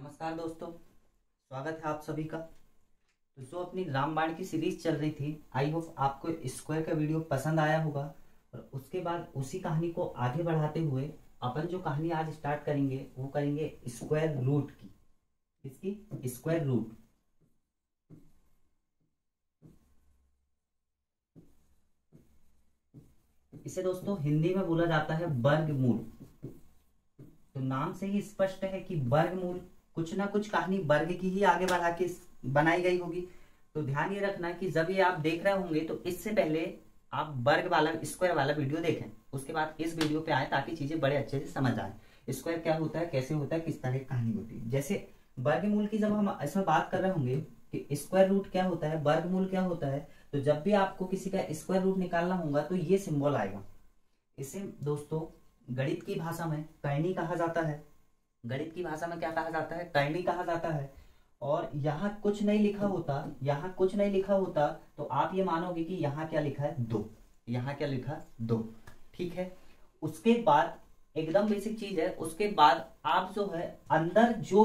नमस्कार दोस्तों, स्वागत है आप सभी का। तो जो अपनी रामबाण की सीरीज चल रही थी, आई होप आपको स्क्वायर का वीडियो पसंद आया होगा। और उसके बाद उसी कहानी को आगे बढ़ाते हुए अपन जो कहानी आज स्टार्ट करेंगे वो करेंगे स्क्वायर रूट की। इसकी स्क्वायर रूट। इसे दोस्तों हिंदी में बोला जाता है वर्गमूल। तो नाम से ही स्पष्ट है कि वर्गमूल कुछ ना कुछ कहानी वर्ग की ही आगे बढ़ा के बनाई गई होगी। तो ध्यान ये रखना कि जब ये आप देख रहे होंगे तो इससे पहले आप वर्ग वाला स्क्वायर वाला वीडियो देखें, उसके बाद इस वीडियो पे आए ताकि चीजें बड़े अच्छे से समझ आए। स्क्वायर क्या होता है, कैसे होता है, किस तरह की कहानी होती है। जैसे वर्गमूल की जब हम इसमें बात कर रहे होंगे कि स्क्वायर रूट क्या होता है, वर्गमूल क्या होता है, तो जब भी आपको किसी का स्क्वायर रूट निकालना होगा तो ये सिंबल आएगा। इसे दोस्तों गणित की भाषा में करनी कहा जाता है। गणित की भाषा में क्या कहा जाता है, करनी कहा जाता है। और यहाँ कुछ नहीं लिखा होता, यहाँ कुछ नहीं लिखा होता तो आप ये मानोगे कि यहाँ क्या लिखा है, दो। यहाँ क्या लिखा है, दो। ठीक है। उसके बाद एकदम बेसिक चीज है, उसके बाद आप जो है अंदर जो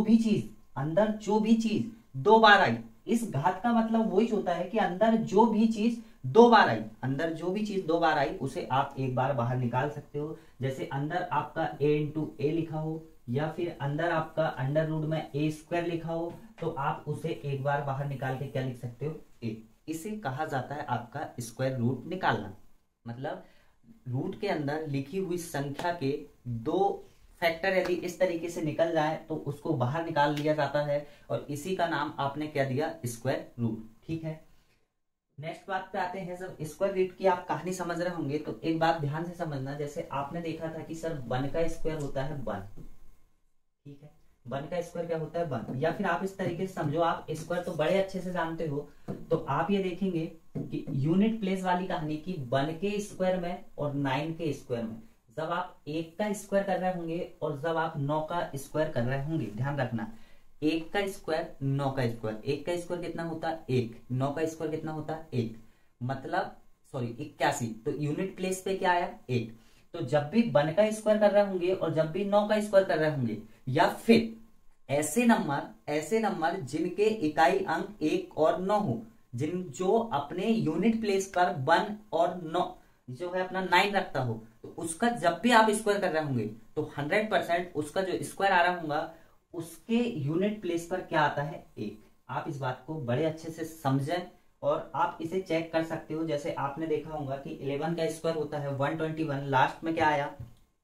भी चीज दो बार आई, इस घात का मतलब वही होता है कि अंदर जो भी चीज दो बार आई, अंदर जो भी चीज दो बार आई उसे आप एक बार बाहर निकाल सकते हो। जैसे अंदर आपका a इंटू ए लिखा हो या फिर अंदर आपका अंडर रूट में ए स्क्वायर लिखा हो तो आप उसे एक बार बाहर निकाल के क्या लिख सकते हो, ए। इसे कहा जाता है आपका स्क्वायर रूट निकालना। मतलब रूट के अंदर लिखी हुई संख्या के दो फैक्टर यदि इस तरीके से निकल जाए तो उसको बाहर निकाल लिया जाता है और इसी का नाम आपने क्या दिया, स्क्वायर रूट। ठीक है। नेक्स्ट बात पे आते हैं। जब स्क्वायर रूट की आप कहानी समझ रहे होंगे तो एक बात ध्यान से समझना। जैसे आपने देखा था कि सर 1 का स्क्वायर होता है 1। ठीक है। 1 का स्क्वायर क्या होता है, 1। या फिर आप इस तरीके से समझो, आप स्क्वायर तो बड़े अच्छे से जानते हो, तो आप ये देखेंगे कि यूनिट प्लेस वाली कहानी की 1 के स्क्वायर में और 9 के स्क्वायर में जब आप 1 का स्क्वायर कर रहे होंगे और जब आप 9 का स्क्वायर कर रहे होंगे, ध्यान रखना 1 का स्क्वायर 9 का स्क्वायर, 1 का स्क्वायर कितना होता है 1, 9 का स्क्वायर कितना होता है 1, मतलब सॉरी 81। तो यूनिट प्लेस पे क्या आया, 1। तो जब भी 1 का स्क्वायर कर रहे होंगे और जब भी 9 का स्क्वायर कर रहे होंगे, या फिर ऐसे नंबर जिनके इकाई अंक 1 और 9 हो, जो अपने यूनिट प्लेस पर 1 और 9 जो है अपना 9 रखता हो, तो उसका जब भी आप स्क्वायर कर रहे होंगे तो 100% उसका जो स्क्वायर आ रहा होगा उसके यूनिट प्लेस पर क्या आता है, 1। आप इस बात को बड़े अच्छे से समझें और आप इसे चेक कर सकते हो। जैसे आपने देखा होगा कि 11 का स्क्वायर होता है 121, लास्ट में क्या आया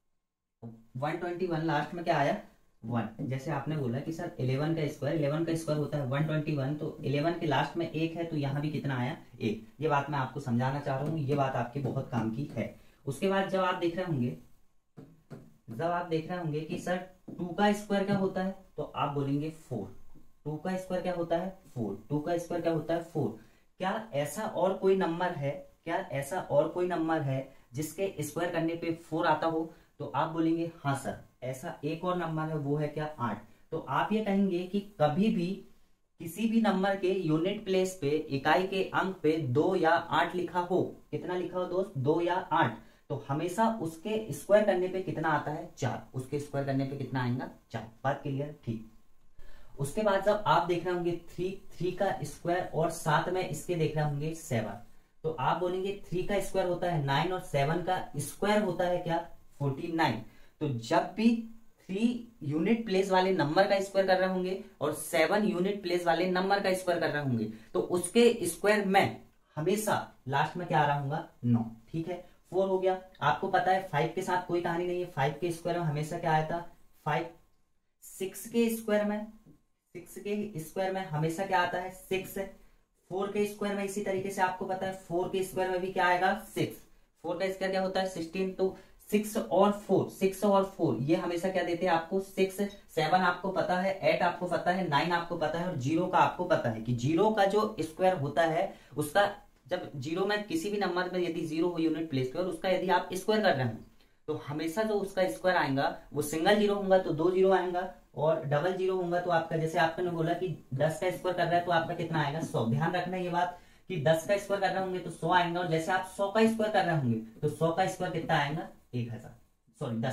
121, लास्ट में क्या आया 1। जैसे आपने बोला कि सर 11 का स्क्वायर होता है 121, तो 11 के लास्ट में 1 है तो यहाँ भी कितना आया, 1। ये बात मैं आपको समझाना चाह रहा हूँ, ये बात आपकी बहुत काम की है। उसके बाद जब आप देख रहे होंगे कि सर 2 का स्क्वायर क्या होता है, तो आप बोलेंगे 4। 2 का स्क्वायर क्या होता है 4, 2 का स्क्वायर क्या होता है 4। क्या ऐसा और कोई नंबर है जिसके स्क्वायर करने पे 4 आता हो, तो आप बोलेंगे हाँ सर, ऐसा एक और नंबर है, वो है क्या, 8। तो आप ये कहेंगे कि कभी भी किसी भी नंबर के यूनिट प्लेस पे इकाई के अंक पे 2 या 8 लिखा हो, कितना लिखा हो दोस्त, 2 या 8, तो हमेशा उसके स्क्वायर करने पे कितना आता है, 4। उसके स्क्वायर करने पे कितना आएगा, 4। बात क्लियर, ठीक। उसके बाद जब आप देख रहे होंगे 3 का स्क्वायर और साथ में इसके देख रहे होंगे 7, तो आप बोलेंगे 3 का स्क्वायर होता है 9 और 7 का स्क्वायर होता है क्या, 49। तो जब भी 3 यूनिट प्लेस वाले नंबर का स्क्वायर कर रहे होंगे और 7 यूनिट प्लेस वाले नंबर का स्क्वायर कर रहे होंगे तो उसके स्क्वायर में हमेशा लास्ट में क्या आ रहा होगा, 9। ठीक है। 4 हो गया। आपको पता है 5 के साथ कोई कहानी नहीं है, 5 के स्क्वायर में हमेशा क्या आया था 5। 6 के स्क्वायर में हमेशा क्या आता है, 6। 4 के स्क्वायर में इसी तरीके से आपको पता है 4 के स्क्वायर में भी क्या आएगा, 6। 4 का स्क्वायर क्या होता है 16। तो 6 और 4 ये हमेशा क्या देते हैं आपको, 6। 7 आपको पता है, 8 आपको पता है, 9 आपको पता है और 0 का आपको पता है कि 0 का जो स्क्वायर होता है उसका, जब 0 में किसी भी नंबर में यदि 0 हो यूनिट प्लेस पे और उसका यदि आप स्क्वायर कर रहे हो तो हमेशा जो उसका स्क्वायर आएगा वो सिंगल 0 होगा तो 2 0 आएगा और डबल 0 होगा तो आपका, जैसे आपने बोला कि 10 का स्क्वायर कर रहा है तो आपका कितना आएगा, 100। ध्यान रखना ये बात कि 10 का स्क्वायर कर रहे होंगे तो 100 आएगा और जैसे आप 100 का स्क्वायर कर रहे होंगे तो 100 का स्क्वायर कितना आएगा, 1000, सॉरी 10,000।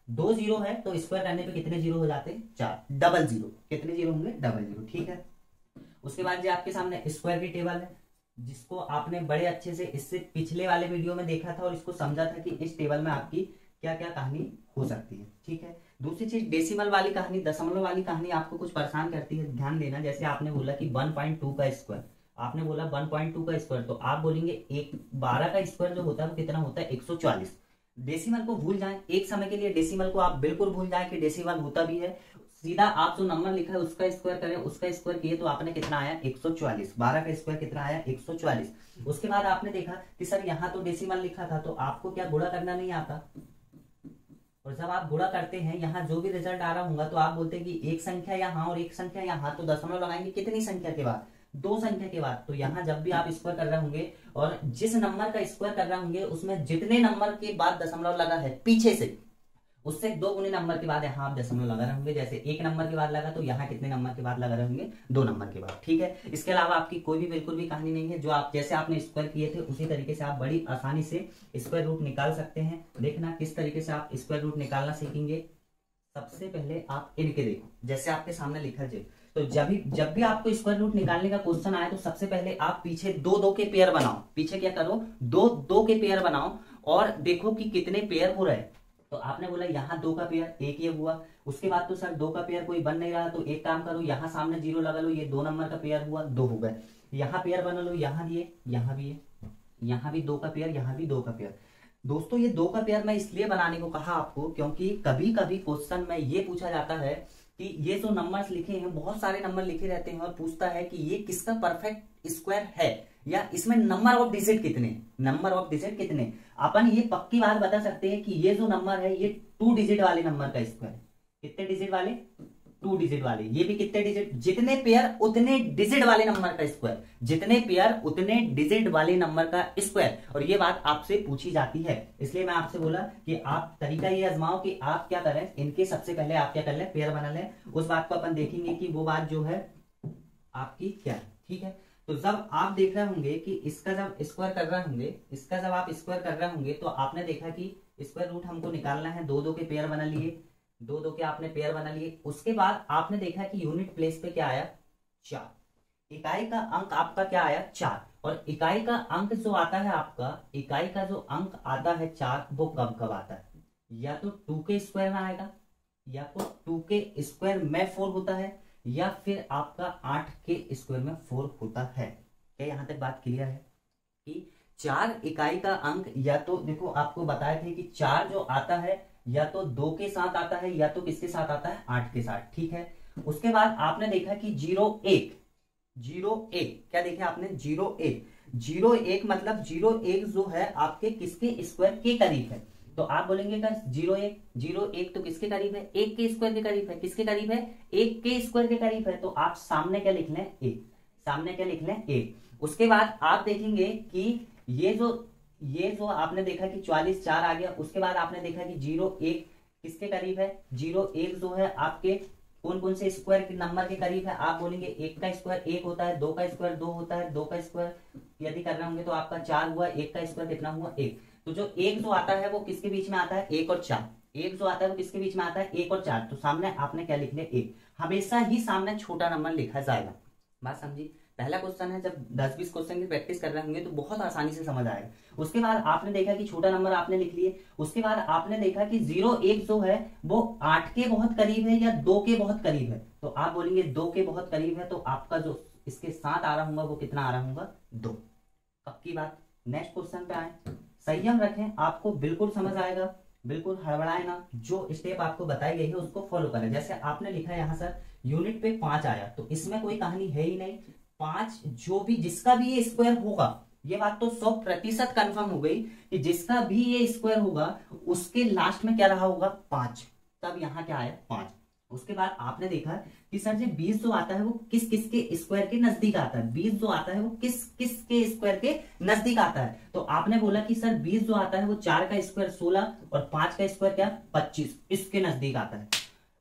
2 जीरो है तो स्क्वायर करने पे कितने जीरो हो जाते हैं? 4। डबल जीरो, कितने जीरो होंगे? Double zero. ठीक है, उसके बाद जो आपके सामने स्क्वायर की टेबल है, जिसको आपने बड़े अच्छे से इससे पिछले वाले वीडियो में देखा था और इसको समझा था कि इस टेबल में आपकी क्या क्या कहानी हो सकती है। ठीक है, दूसरी चीज डेसिमल वाली कहानी, दशमलव वाली कहानी आपको कुछ परेशान करती है, ध्यान देना। जैसे आपने बोला कि 1.2 का स्क्वायर, आपने बोला 1.2 का स्क्वायर, तो आप बोलेंगे 12 का स्क्वायर जो होता है वो कितना होता है? 144। डेसिमल को भूल जाएं एक समय के लिए, डेसिमल को आप बिल्कुल भूल जाएं कि डेसिमल होता भी है। सीधा आप जो नंबर लिखा है उसका स्क्वायर करें, उसका स्क्वायर किए तो आपने कितना आया? 144। 12 का स्क्वायर कितना आया? 144। उसके बाद आपने देखा कि सर यहाँ तो डेसिमल लिखा था, तो आपको क्या गुणा करना नहीं आता? और जब आप गुणा करते हैं, यहाँ जो भी रिजल्ट आ रहा होगा तो आप बोलते हैं कि एक संख्या यहाँ और एक संख्या यहाँ, तो दशमलव लगाएंगे कितनी संख्या के बाद? 2 संख्या के बाद। तो यहाँ जब भी आप स्क्वायर कर रहे होंगे और जिस नंबर का स्क्वायर कर रहे होंगे उसमें जितने नंबर के बाद दशमलव लगा है पीछे से, उससे 2 गुने नंबर के बाद यहाँ आप दशमलव लगा रहे होंगे। जैसे 1 नंबर के बाद लगा तो यहाँ कितने नंबर के बाद लगा रहे होंगे? 2 नंबर के बाद। ठीक है, इसके अलावा आपकी कोई भी बिल्कुल भी कहानी नहीं है। जो आप जैसे आपने स्क्वायर किए थे उसी तरीके से आप बड़ी आसानी से स्क्वायर रूट निकाल सकते हैं। देखना किस तरीके से आप स्क्वायर रूट निकालना सीखेंगे। सबसे पहले आप इनके देखो, जैसे आपके सामने लिखा है, तो जब भी आपको स्क्वायर रूट निकालने का क्वेश्चन आए तो सबसे पहले आप पीछे 2-2 के पेयर बनाओ। पीछे क्या करो? 2-2 के पेयर बनाओ और देखो कि कितने पेयर हो रहे हैं। तो आपने बोला यहाँ 2 का पेयर, एक ये हुआ। उसके बाद तो सर 2 का पेयर कोई बन नहीं रहा, तो एक काम करो, यहाँ सामने 0 लगा लो, ये 2 नंबर का पेयर हुआ, 2 हो गए। यहाँ पेयर बना लो, यहाँ भी है, यहाँ भी है, यहाँ भी 2 का पेयर, यहाँ भी 2 का पेयर। दोस्तों ये 2 का पेयर मैं इसलिए बनाने को कहा आपको, क्योंकि कभी कभी क्वेश्चन में ये पूछा जाता है कि ये जो नंबर्स लिखे हैं, बहुत सारे नंबर लिखे रहते हैं और पूछता है कि ये किसका परफेक्ट स्क्वायर है, या इसमें नंबर ऑफ डिजिट कितने, नंबर ऑफ डिजिट कितने। अपन ये पक्की बात बता सकते हैं कि ये जो नंबर है ये 2 डिजिट वाले नंबर का स्क्वायर है। कितने डिजिट वाले? 2 डिजिट वाले। ये भी कितने डिजिट? जितने पेयर उतने डिजिट वाले नंबर का स्क्वायर, जितने पेयर उतने डिजिट वाले नंबर का स्क्वायर। और ये बात आपसे पूछी जाती है, इसलिए मैं आपसे बोला कि आप तरीका ये आजमाओ कि आप क्या करें, इनके सबसे पहले आप क्या कर लें? पेयर बना लें। उस बात को अपन देखेंगे कि वो बात जो है आपकी क्या है। ठीक है, तो जब आप देख रहे होंगे कि इसका जब स्क्वायर कर रहे होंगे, इसका जब आप स्क्वायर कर रहे होंगे तो आपने देखा कि स्क्वायर रूट हमको निकालना है। 2-2 के पेयर बना लिए, 2-2 के आपने पेयर बना लिए। उसके बाद आपने देखा कि यूनिट प्लेस पे क्या आया? 4। इकाई का अंक आपका क्या आया? 4। और इकाई का अंक जो आता है आपका, इकाई का जो अंक आता है 4, वो कब कब आता है? या तो 2 के स्क्वायर में आएगा, या तो 2 के स्क्वायर में 4 होता है, या फिर आपका 8 के स्क्वायर में 4 होता है। क्या यहां तक बात क्लियर है कि 4 इकाई का अंक, या तो देखो आपको बताए थे कि 4 जो आता है या तो 2 के साथ आता है या तो किसके साथ आता है? 8 के साथ। ठीक है, उसके बाद आपने देखा कि 0-1, 0-1 क्या देखे आपने? 0-1, 0-1 मतलब 0-1 जो है आपके किसके स्क्वायर के करीब है। तो आप बोलेंगे का 0-1, 0-1 तो किसके करीब है? 1 के स्क्वायर के करीब है। किसके करीब है? 1 के स्क्वायर के करीब है। तो आप सामने क्या लिख लें? 1। सामने क्या लिख लें? 1। उसके बाद आप देखेंगे कि ये जो आपने देखा कि 44 4 आ गया। उसके बाद आपने देखा कि 0-1 किसके करीब है? 0-1 जो है आपके कौन कौन से स्क्वायर के नंबर के करीब है? आप बोलेंगे 1 का स्क्वायर 1 होता है, 2 का स्क्वायर 2 होता है, 2 का स्क्वायर यदि कर रहे होंगे तो आपका 4 हुआ, 1 का स्क्वायर कितना हुआ? 1। तो जो 1 जो आता है वो किसके बीच में आता है? 1 और 4। 1 जो आता है वो किसके बीच में आता है? 1 और 4। तो सामने आपने क्या लिख लिया? 1। हमेशा ही सामने छोटा नंबर लिखा जाएगा। बात समझी? पहला क्वेश्चन है, जब 10-20 क्वेश्चन की प्रैक्टिस कर रहे होंगे तो बहुत आसानी से समझ आएगा। उसके बाद आपने देखा कि छोटा नंबर आपने लिख लिए। उसके बाद आपने देखा कि 0-1 जो है वो 8 के बहुत करीब है या 2 के बहुत करीब है। तो आप बोलेंगे 2 के बहुत करीब है, तो आपका जो इसके साथ आ रहा होगा वो कितना आ रहा होगा? 2। पक्की बात। नेक्स्ट क्वेश्चन पे आए। संयम रखें, आपको बिल्कुल समझ आएगा, बिल्कुल हड़बड़ाए ना। जो स्टेप आपको बताई गई है उसको फॉलो करें। जैसे आपने लिखा है यहाँ सर यूनिट पे 5 आया, तो इसमें कोई कहानी है ही नहीं। 5 जो भी जिसका भी ये स्क्वायर होगा, ये बात तो 100% कंफर्म हो गई कि जिसका भी ये स्क्वायर होगा उसके लास्ट में क्या रहा होगा? 5। तब यहाँ क्या आया? 5। उसके बाद आपने देखा कि सर जी 20 जो आता है वो किस किस के स्क्वायर के नजदीक आता है? 20 जो आता है वो किस किस के स्क्वायर के नजदीक आता है? तो आपने बोला कि सर 20 जो आता है वो 4 का स्क्वायर 16 और 5 का स्क्वायर क्या? 25, इसके नजदीक आता है।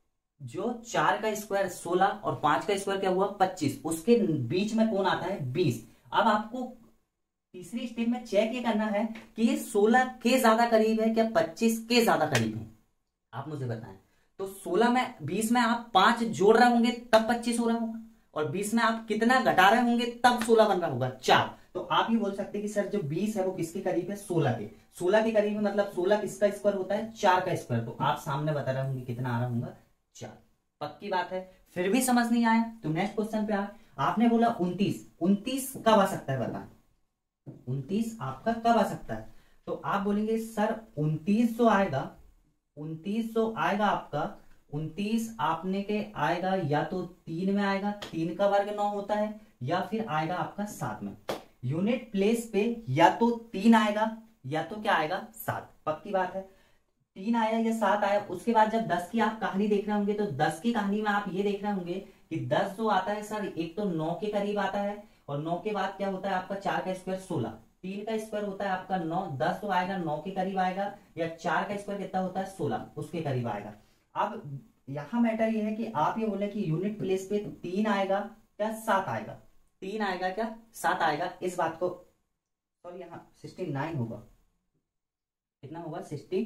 जो 4 का स्क्वायर 16 और 5 का स्क्वायर क्या हुआ? 25, उसके बीच में कौन आता है? 20। अब आपको तीसरी स्टेप में चेक ये करना है कि ये 16 के ज्यादा करीब है क्या 25 के ज्यादा करीब है। आप मुझे बताएं। तो 16 में 20 में आप 5 जोड़ रहे होंगे तब 25 हो रहा होगा, और 20 में आप कितना घटा रहे होंगे तब 16 बन रहा होगा, 4। तो आप ये बोल सकते हैं कि सर जो 20 है वो किसके करीब है, 16 के। 16 के करीब है, मतलब 16 किसका स्क्वायर होता है, 4 का स्क्वायर। तो आप सामने बता रहे होंगे कितना आ रहा होगा, 4। पक्की बात है। फिर भी समझ नहीं आया तो नेक्स्ट क्वेश्चन पे आए। आपने बोला 29, 29 कब आ सकता है बताएं, 29 आपका कब आ सकता है। तो आप बोलेंगे सर 29 जो आएगा, 29 जो आएगा आपका, 29 आपने के आएगा या तो 3 में आएगा, 3 का वर्ग 9 होता है, या फिर आएगा आपका 7 में। यूनिट प्लेस पे या तो 3 आएगा या तो क्या आएगा, 7। पक्की बात है। 3 आया या 7 आया, उसके बाद जब 10 की आप कहानी देख रहे होंगे तो 10 की कहानी में आप ये देख रहे होंगे कि 10 जो आता है सर, एक तो 9 के करीब आता है, और 9 के बाद क्या होता है आपका 4 का स्क्वायर 16, 3 का स्क्वायर होता है आपका 9, 10 तो आएगा 9 के करीब आएगा, या 4 का स्क्वायर कितना होता है 16, उसके करीब आएगा। अब यहां मैटर ये है कि आप ये बोले कि यूनिट प्लेस पे 3 आएगा क्या 7 आएगा, 3 आएगा क्या 7 आएगा, इस बात को, सॉरी यहाँ 69 होगा, कितना होगा 60,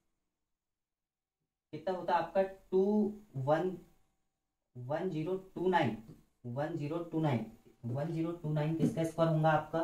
कितना होता है आपका 1029 किसका स्क्वायर होगा आपका,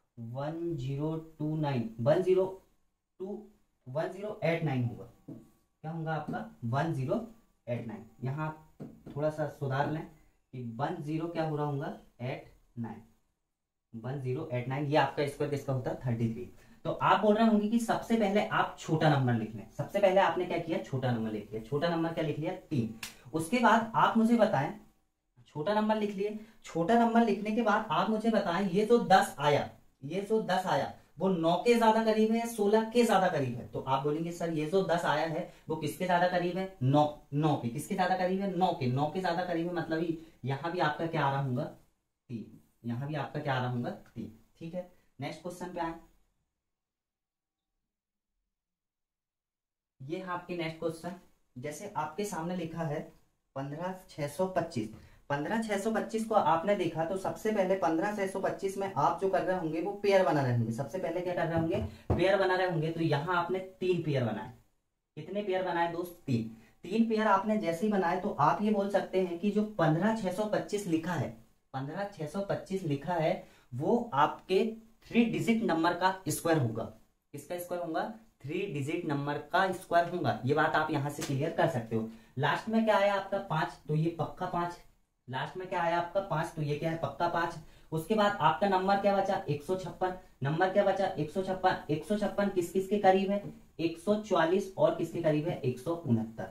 1089 होगा। क्या होगा आपका 1089। यहाँ आप थोड़ा सा सुधार लें कि 10 क्या हो रहा होगा 89, 1089, ये आपका स्क्वायर किसका होता है 33। तो आप बोल रहे होंगे कि सबसे पहले आप छोटा नंबर लिख लें। सबसे पहले आपने क्या किया, छोटा नंबर लिख लिया। छोटा नंबर क्या लिख लिया 3। उसके बाद आप मुझे बताएं, छोटा नंबर लिख लिए, छोटा नंबर लिखने के बाद आप मुझे बताएं ये जो 10 आया, ये जो 10 आया वो 9 के ज्यादा करीब है या 16 के ज्यादा करीब है। तो आप बोलेंगे सर ये जो 10 आया है वो किसके ज्यादा करीब है, 9 के। किसके ज्यादा करीब है, 9 के। 9 के ज्यादा करीब है, मतलब यहां भी आपका क्या आ रहा होगा 3, यहां भी आपका क्या आ रहा होगा 3। ठीक है, नेक्स्ट क्वेश्चन पे आए। ये है आपके नेक्स्ट क्वेश्चन। जैसे आपके सामने लिखा है 15625, 15625 को आपने देखा तो सबसे पहले 15625 में आप जो कर रहे होंगे वो पेयर बना रहे होंगे। सबसे पहले क्या कर रहे होंगे, पेयर बना रहे होंगे। तो यहाँ आपने 3 पेयर बनाए। कितने पेयर बनाए दोस्त, 3। 3 पेयर आपने जैसे ही बनाए तो आप ये बोल सकते हैं कि जो 15625 लिखा है, 15625 लिखा है वो आपके 3 डिजिट नंबर का स्क्वायर होगा। किसका स्क्वायर होगा, 3 डिजिट नंबर का स्क्वायर होगा। ये बात आप यहां से क्लियर कर सकते हो। लास्ट में क्या आया आपका 5, तो ये पक्का 5। लास्ट में क्या आया आपका 5, तो ये क्या है पक्का 5। उसके बाद आपका नंबर क्या बचा 156। नंबर क्या बचा 156। 156 किस किस के करीब है, 144 और किसके करीब है 169।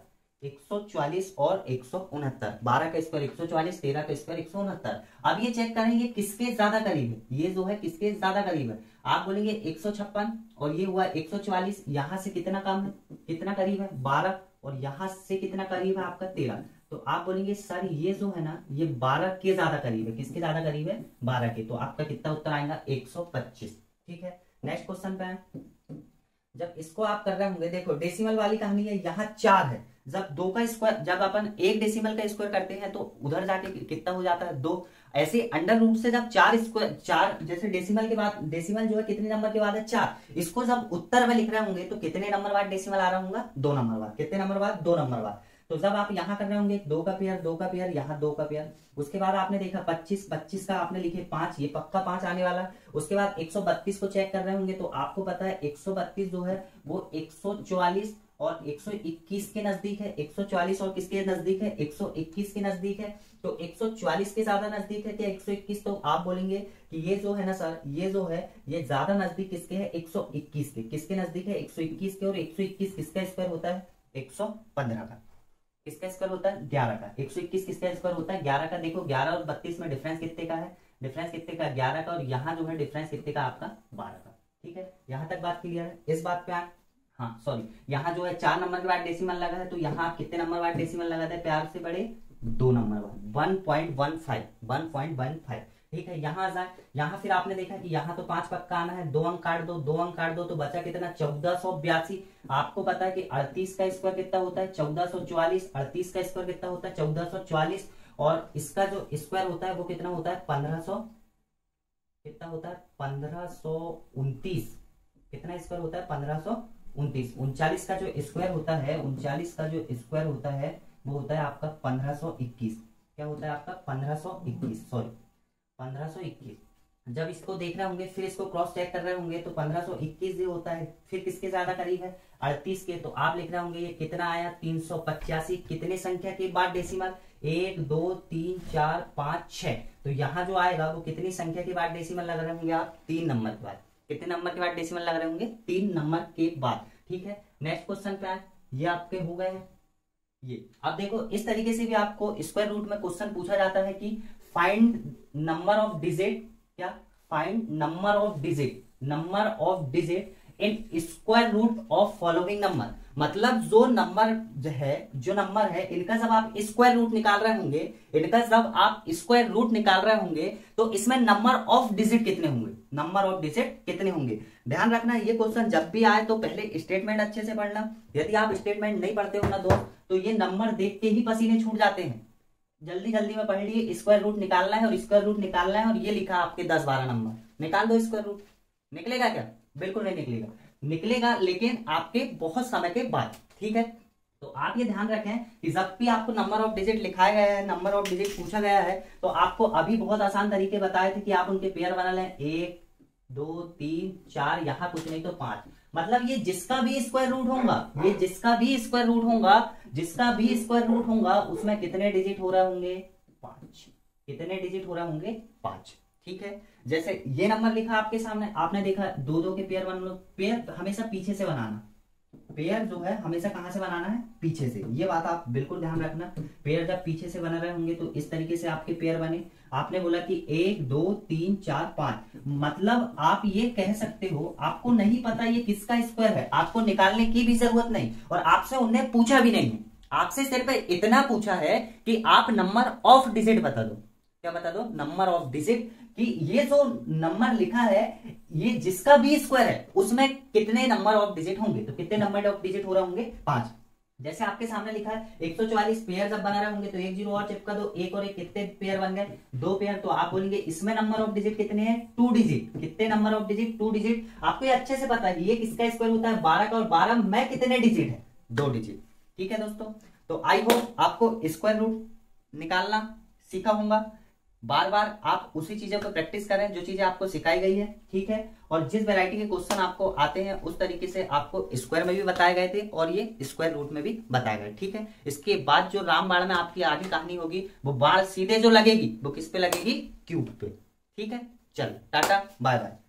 144 और 169, 12 का स्क्वायर 144, 13 का स्क्वायर 169। अब ये चेक करेंगे किसके ज्यादा करीब है, ये जो है किसके ज्यादा करीब है। आप बोलेंगे 156 और ये हुआ 144, यहां से कितना कम है, कितना करीब है 12, और यहां से कितना करीब है आपका 13। तो आप बोलेंगे सर ये जो है ना ये 12 के ज्यादा करीब है। किसके ज्यादा करीब है, 12 के। तो आपका कितना उत्तर आएगा 125। ठीक है, नेक्स्ट क्वेश्चन पे आए। जब इसको आप कर रहे होंगे, देखो डेसिमल वाली कहानी है, यहाँ 4 है। जब 2 का स्क्वायर, जब अपन एक डेसिमल का स्क्वायर करते हैं तो उधर जाके कितना हो जाता है 2। ऐसे अंडर रूट से जब 4 स्क्वायर, 4 जैसे डेसिमल के बाद, डेसिमल जो है कितने नंबर के बाद है 4, इसको जब उत्तर में लिख रहे होंगे तो कितने नंबर बाद डेसिमल आ रहा होगा 2 नंबर बाद। कितने नंबर बाद, 2 नंबर बाद। तो जब आप यहाँ कर रहे होंगे 2 का पेयर, 2 का पेयर, यहाँ 2 का पेयर। उसके बाद आपने देखा 25, 25 का आपने लिखे 5, ये पक्का 5 आने वाला। उसके बाद 132 को चेक कर रहे होंगे तो आपको पता है 132 जो है वो 144 और 121 के नजदीक है। 144 और किसके नजदीक है, 121 के नजदीक है। तो 144 के ज्यादा नजदीक है क्या 121। तो आप बोलेंगे कि ये जो है ना सर, ये जो है ये ज्यादा नजदीक किसके है 121 के। किसके नजदीक है 121 के। और 121 किसका स्क्वायर होता है 115 का। किसका स्क्वायर होता है 11 का। 121 किसका स्क्वायर होता है 11 का। देखो 11 और 32 में डिफरेंस कितने का है, डिफरेंस कितने का 11 का। और यहाँ जो है डिफरेंस कितने का आपका 12 का। ठीक है, यहां तक बात क्लियर है। इस बात पे हाँ सॉरी, यहाँ जो है 4 नंबर के बाद डेसिमल लगा है तो यहाँ आप कितने नंबर बाद डेसिमल लगाते हैं प्यार से बड़े 2 नंबर बाद 1.15। ठीक है, यहाँ आ जाए। यहाँ फिर आपने देखा कि यहाँ तो 5 पक्का आना है, 2 अंक काट दो, 2 अंक काट दो तो बचा कितना 1482। आपको पता है कि 38 का स्क्वायर कितना होता है 1444। 38 का स्क्वायर कितना होता है 1444। और इसका जो स्क्वायर होता है वो कितना होता है 1500, कितना होता है 1529। कितना स्क्वायर होता है 1529। 29, 39 का जो स्क्वायर होता है, 39 का जो स्क्वायर होता है वो होता है आपका 1521। क्या होता है आपका 1521, सॉरी 1521। जब इसको देख रहे होंगे फिर इसको क्रॉस चेक कर रहे होंगे तो 1521 जो होता है फिर किसके ज्यादा करीब है, 38 के। तो आप लिख रहे होंगे ये कितना आया 385, कितने संख्या के बाद डेसिमल, 1 2 3 4 5 6। तो यहाँ जो आएगा वो कितनी संख्या के बाद डेसिमल लग रहे होंगे आप, 3 नंबर के बाद। कितने नंबर के बाद डेसिमल लग रहे होंगे, 3 नंबर के बाद। ठीक है, नेक्स्ट क्वेश्चन पे आए, ये आपके हो गए हैं ये। अब देखो इस तरीके से भी आपको स्क्वायर रूट में क्वेश्चन पूछा जाता है कि फाइंड नंबर ऑफ डिजिट, क्या find number of digit in square root of following number. मतलब जो नंबर है इनका जब आप स्क्वायर रूट निकाल रहे होंगे तो इसमें नंबर ऑफ डिजिट कितने होंगे, ध्यान रखना। ये क्वेश्चन जब भी आए तो पहले स्टेटमेंट अच्छे से पढ़ना। यदि आप स्टेटमेंट नहीं पढ़ते हो ना दोस्त तो ये नंबर देख के ही पसीने छूट जाते हैं। जल्दी जल्दी में पढ़ लिए, स्क्वायर रूट निकालना है और ये लिखा आपके 10-12 नंबर, निकाल दो स्क्वायर रूट। निकलेगा क्या, बिल्कुल नहीं निकलेगा लेकिन आपके बहुत समय के बाद। ठीक है, तो आप ये ध्यान रखें कि जब भी आपको नंबर ऑफ डिजिट लिखाया गया है, नंबर ऑफ डिजिट पूछा गया है, तो आपको अभी बहुत आसान तरीके बताए थे कि आप उनके पेयर बना लें, 1 2 3 4, यहाँ कुछ नहीं तो 5। मतलब ये जिसका भी स्क्वायर रूट होगा उसमें कितने डिजिट हो रहे होंगे, 5। कितने डिजिट हो रहे होंगे, 5। ठीक है, जैसे ये नंबर लिखा आपके सामने, आपने देखा 2 के पेयर बन लो। पेयर हमेशा पीछे से बनाना, पेयर जो है हमेशा कहां से बनाना है, पीछे से। ये बात आप बिल्कुल ध्यान रखना। पेयर जब पीछे से बना रहे होंगे तो इस तरीके से आपके पेयर बने। आपने बोला कि 1 2 3 4 5, मतलब आप ये कह सकते हो आपको नहीं पता ये किसका स्क्वायर है, आपको निकालने की भी जरूरत नहीं और आपसे उन्होंने पूछा भी नहीं है। आपसे सिर्फ इतना पूछा है कि आप नंबर ऑफ डिजिट बता दो। क्या बता दो, नंबर ऑफ डिजिट, कि ये जो नंबर लिखा है ये जिसका भी स्क्वायर है उसमें कितने नंबर ऑफ डिजिट होंगे। तो कितने नंबर ऑफ डिजिट हो रहे होंगे, 5। जैसे आपके सामने लिखा है 144 पेयर जब बना रहे होंगे तो 1 0 और चिपका दो, 1 और 1 कितने पेयर बन गए, 2 पेयर। तो आप बोलेंगे इसमें नंबर ऑफ डिजिट कितने हैं, 2 डिजिट। कितने नंबर ऑफ डिजिट, 2 डिजिट। आपको ये अच्छे से पता है ये किसका स्क्वायर होता है, 12 का, और 12 में कितने डिजिट है, 2 डिजिट। ठीक है दोस्तों, तो आई होप आपको स्क्वायर रूट निकालना सीखा होगा। बार बार आप उसी चीजों को प्रैक्टिस करें जो चीजें आपको सिखाई गई है। ठीक है, और जिस वैरायटी के क्वेश्चन आपको आते हैं उस तरीके से आपको स्क्वायर में भी बताए गए थे और ये स्क्वायर रूट में भी बताए गए। ठीक है, इसके बाद जो रामबाण में आपकी आगे कहानी होगी वो बाढ़ सीधे जो लगेगी वो किस पे लगेगी, क्यूब पे। ठीक है, चल टाटा बाय बाय।